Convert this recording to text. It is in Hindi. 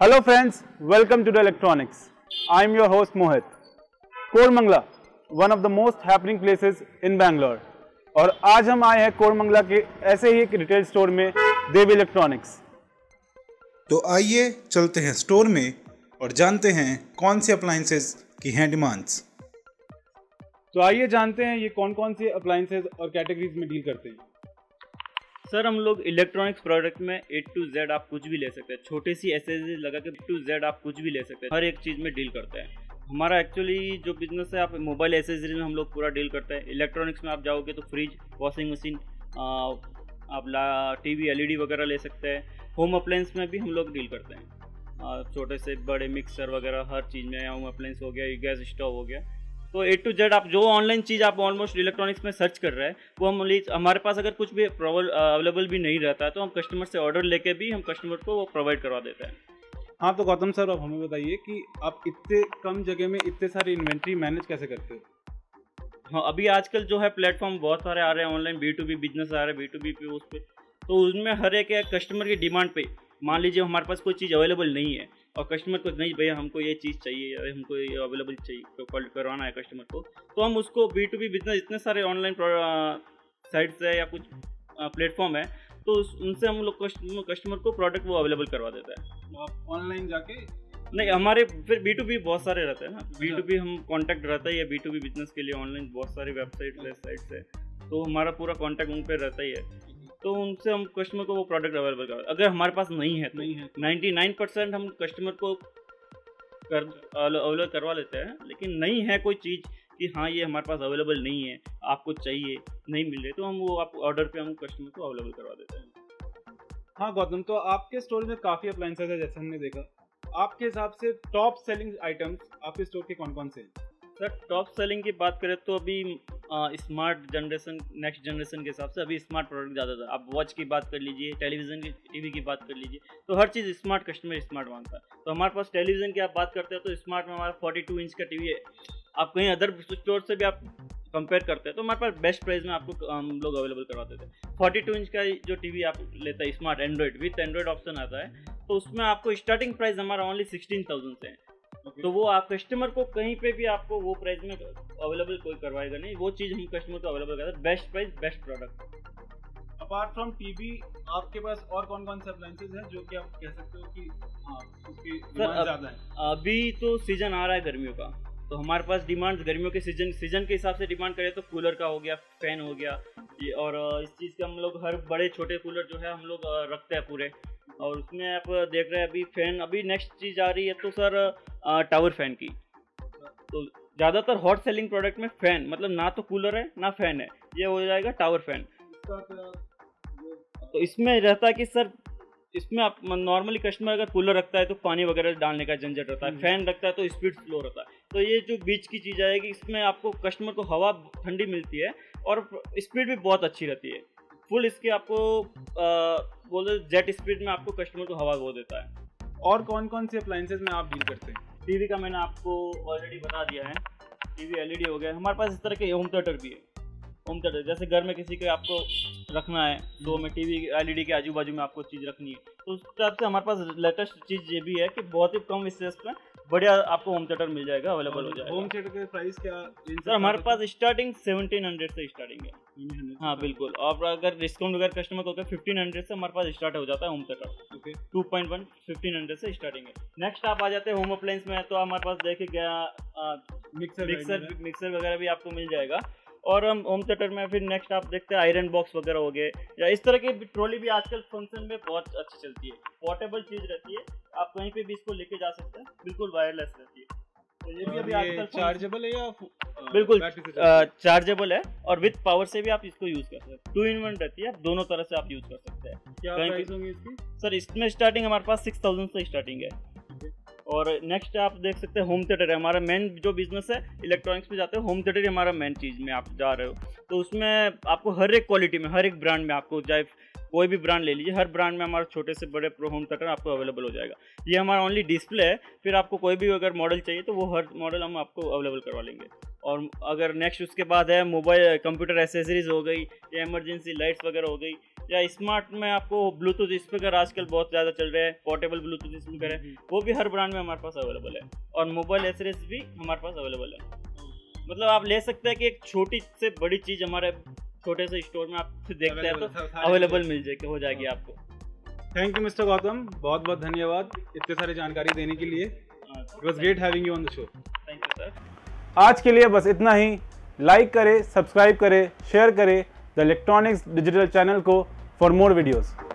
Hello friends, welcome to the Electronics. I am your host Mohit. Koramangala, one of the most happening places in Bangalore. और आज हम आए हैं कोरमंगला के ऐसे ही एक रिटेल स्टोर में, देव इलेक्ट्रॉनिक्स। तो आइए चलते हैं स्टोर में और जानते हैं कौन से अप्लायंसेस की हैं डिमांड्स। तो आइए जानते हैं ये कौन कौन से अप्लायंसेस और कैटेगरीज में डील करते हैं। सर हम लोग इलेक्ट्रॉनिक्स प्रोडक्ट में A to Z आप कुछ भी ले सकते हैं, छोटी सी एसेसरीज लगा के A to Z आप कुछ भी ले सकते हैं, हर एक चीज़ में डील करते हैं। हमारा एक्चुअली जो बिजनेस है, आप मोबाइल एसेसरीज में हम लोग पूरा डील करते हैं। इलेक्ट्रॉनिक्स में आप जाओगे तो फ्रिज, वॉशिंग मशीन, आप टीवी LED वगैरह ले सकते हैं। होम अप्लायंस में भी हम लोग डील करते हैं, छोटे से बड़े मिक्सर वगैरह हर चीज़ में। होम अप्लायंस हो गया, गैस स्टोव हो गया। तो A to Z आप जो ऑनलाइन चीज़ आप ऑलमोस्ट इलेक्ट्रॉनिक्स में सर्च कर रहे हैं वो हमारे पास अगर कुछ भी अवेलेबल भी नहीं रहता है तो हम कस्टमर से ऑर्डर लेके भी हम कस्टमर को वो प्रोवाइड करवा देते हैं। हाँ, तो गौतम सर, अब हमें बताइए कि आप इतने कम जगह में इतने सारी इन्वेंट्री मैनेज कैसे करते हो? हाँ, अभी आजकल जो है प्लेटफॉर्म बहुत सारे आ रहे हैं ऑनलाइन, B2B बिजनेस आ रहे हैं, B2B पे उस पर, तो उसमें हर एक कस्टमर की डिमांड पे, मान लीजिए हमारे पास कोई चीज़ अवेलेबल नहीं है और कस्टमर को नहीं, भैया हमको ये चीज़ चाहिए या हमको ये अवेलेबल चाहिए, तो कॉल करवाना है कस्टमर को, तो हम उसको B2B बिजनेस इतने सारे ऑनलाइन साइट्स है या कुछ प्लेटफॉर्म है, तो उनसे हम लोग कस्टमर को प्रोडक्ट वो अवेलेबल करवा देता है। तो आप ऑनलाइन जाके नहीं, हमारे फिर B2B बहुत सारे रहते हैं ना, B2B हम कॉन्टैक्ट रहता है या B2B बिजनेस के लिए ऑनलाइन बहुत सारी वेबसाइट्स है, तो हमारा पूरा कॉन्टैक्ट उन पर रहता ही है, तो उनसे हम कस्टमर को वो प्रोडक्ट अवेलेबल करवा। अगर हमारे पास नहीं है 99% हम कस्टमर को अवेलेबल करवा लेते हैं, लेकिन नहीं है कोई चीज़ कि हाँ ये हमारे पास अवेलेबल नहीं है, आपको चाहिए, नहीं मिल रही, तो हम वो आप ऑर्डर पे हम कस्टमर को अवेलेबल करवा देते हैं। हाँ गौतम, तो आपके स्टोर में काफ़ी अप्लायंसेस है जैसे हमने देखा। आपके हिसाब से टॉप सेलिंग आइटम्स आपके स्टोर के कौन कौन से हैं? सर टॉप सेलिंग की बात करें तो अभी स्मार्ट जनरेशन, नेक्स्ट जनरेशन के हिसाब से अभी स्मार्ट प्रोडक्ट ज़्यादा था। आप वॉच की बात कर लीजिए, टेलीविज़न की, टीवी की बात कर लीजिए, तो हर चीज़ स्मार्ट, कस्टमर स्मार्ट मांगता है। तो हमारे पास टेलीविज़न की आप बात करते हैं तो स्मार्ट में हमारा 42 इंच का टीवी है। आप कहीं अदर स्टोर से भी आप कंपेयर करते हैं तो हमारे पास बेस्ट प्राइस में आपको हम लोग अवेलेबल करवाते थे। 42 इंच का जो टीवी आप लेते हैं smart android with android option आता है, तो उसमें आपको स्टार्टिंग प्राइस हमारा ओनली 16,000 से है। तो वो आप कस्टमर को कहीं पे भी आपको वो प्राइस में अवेलेबल कोई करवाएगा नहीं, वो चीज़ हम कस्टमर को अवेलेबल करते हैं। Best price, best product. Apart from TV आपके पास और कौन कौन से अप्लायंसेस हैं जो कि आप कह सकते हो कि हाँ उसकी डिमांड ज़्यादा है? अभी तो सीजन आ रहा है गर्मियों का, तो हमारे पास डिमांड गर्मियों के सीजन के हिसाब से डिमांड करें तो कूलर का हो गया, फैन हो गया, और इस चीज़ का हम लोग हर बड़े छोटे कूलर जो है हम लोग रखते हैं पूरे। और उसमें आप देख रहे हैं अभी फैन, अभी नेक्स्ट चीज़ आ रही है तो सर टावर फैन की। तो ज़्यादातर हॉट सेलिंग प्रोडक्ट में फैन, मतलब ना तो कूलर है ना फैन है, ये हो जाएगा टावर फैन। तो इसमें रहता है कि सर इसमें आप नॉर्मली कस्टमर अगर कूलर रखता है तो पानी वगैरह डालने का झंझट रहता है, फैन रखता है तो स्पीड स्लो रहता है। तो ये जो बीच की चीज़ आएगी, इसमें आपको कस्टमर को हवा ठंडी मिलती है और स्पीड भी बहुत अच्छी रहती है। फुल इसके आपको बोले जेट स्पीड में आपको कस्टमर को हवा वो देता है। और कौन कौन से अप्लायंसेस में आप डील करते हैं? टीवी का मैंने आपको ऑलरेडी बता दिया है, टीवी LED हो गया। हमारे पास इस तरह के होम थिएटर भी है। होम थिएटर जैसे घर में किसी को आपको रखना है, दो में टीवी LED के आजू बाजू में आपको चीज़ रखनी है, तो उस हिसाब से हमारे पास लेटेस्ट चीज़ ये भी है कि बहुत ही कम स्पेस में बढ़िया आपको होम थिएटर मिल जाएगा, अवेलेबल हो जाएगा। होम थिएटर के प्राइस क्या? सर हमारे पास स्टार्टिंग 1700 से स्टार्टिंग है। हाँ बिल्कुल, और अगर डिस्काउंट वगैरह कस्टमर को 1500 से हमारे पास स्टार्ट हो जाता है होम थिएटर। 2.1 1500 से स्टार्टिंग है। नेक्स्ट आप आ जाते हैं होम अप्लायंस में, तो हमारे पास देखिए क्या मिक्सर वगैरह भी आपको मिल जाएगा। और हम होम थिएटर में फिर नेक्स्ट आप देखते हैं आयरन बॉक्स वगैरह हो गए, या इस तरह की ट्रॉली भी आजकल फंक्शन में बहुत अच्छी चलती है, पोर्टेबल चीज़ रहती है, आप कहीं पे भी इसको लेके जा सकते हैं, बिल्कुल वायरलेस रहती है। तो ये भी अभी आजकल चार्जेबल है या बिल्कुल चार्जेबल है, और विद पावर से भी आप इसको यूज़ कर सकते हैं। 2-in-1 रहती है, दोनों तरह से आप यूज़ कर सकते हैं। क्या प्राइस होंगे इसकी? सर इसमें स्टार्टिंग हमारे पास 6000 से स्टार्टिंग है। और नेक्स्ट आप देख सकते हैं होम थिएटर है हमारा मेन जो बिजनेस है। इलेक्ट्रॉनिक्स पे जाते हैं, होम थिएटर ही हमारा मेन चीज़ में आप जा रहे हो, तो उसमें आपको हर एक क्वालिटी में, हर एक ब्रांड में, आपको चाहे कोई भी ब्रांड ले लीजिए, हर ब्रांड में हमारे छोटे से बड़े प्रो होम थिएटर आपको अवेलेबल हो जाएगा। ये हमारा ओनली डिस्प्ले है, फिर आपको कोई भी अगर मॉडल चाहिए तो वो हर मॉडल हम आपको अवेलेबल करवा लेंगे। और अगर नेक्स्ट उसके बाद है मोबाइल कंप्यूटर एसेसरीज हो गई, या इमरजेंसी लाइट्स वगैरह हो गई, या स्मार्ट में आपको ब्लूटूथ स्पीकर आजकल बहुत ज़्यादा चल रहे हैं, पोर्टेबल ब्लूटूथ स्पीकर है, वो भी हर ब्रांड में हमारे पास अवेलेबल है। और मोबाइल एसेसरीज भी हमारे पास अवेलेबल है। मतलब आप ले सकते हैं कि एक छोटी से बड़ी चीज़ हमारे छोटे से स्टोर में आप देखते हैं तो अवेलेबल मिल जाएगी, हो जाएगी आपको। थैंक यू मिस्टर गौतम, बहुत बहुत धन्यवाद इतने सारी जानकारी देने के लिए। It was great having you on the show. Thank you sir. आज के लिए बस इतना ही। लाइक करें, सब्सक्राइब करें, शेयर करें द इलेक्ट्रॉनिक्स डिजिटल चैनल को फॉर मोर वीडियोज़।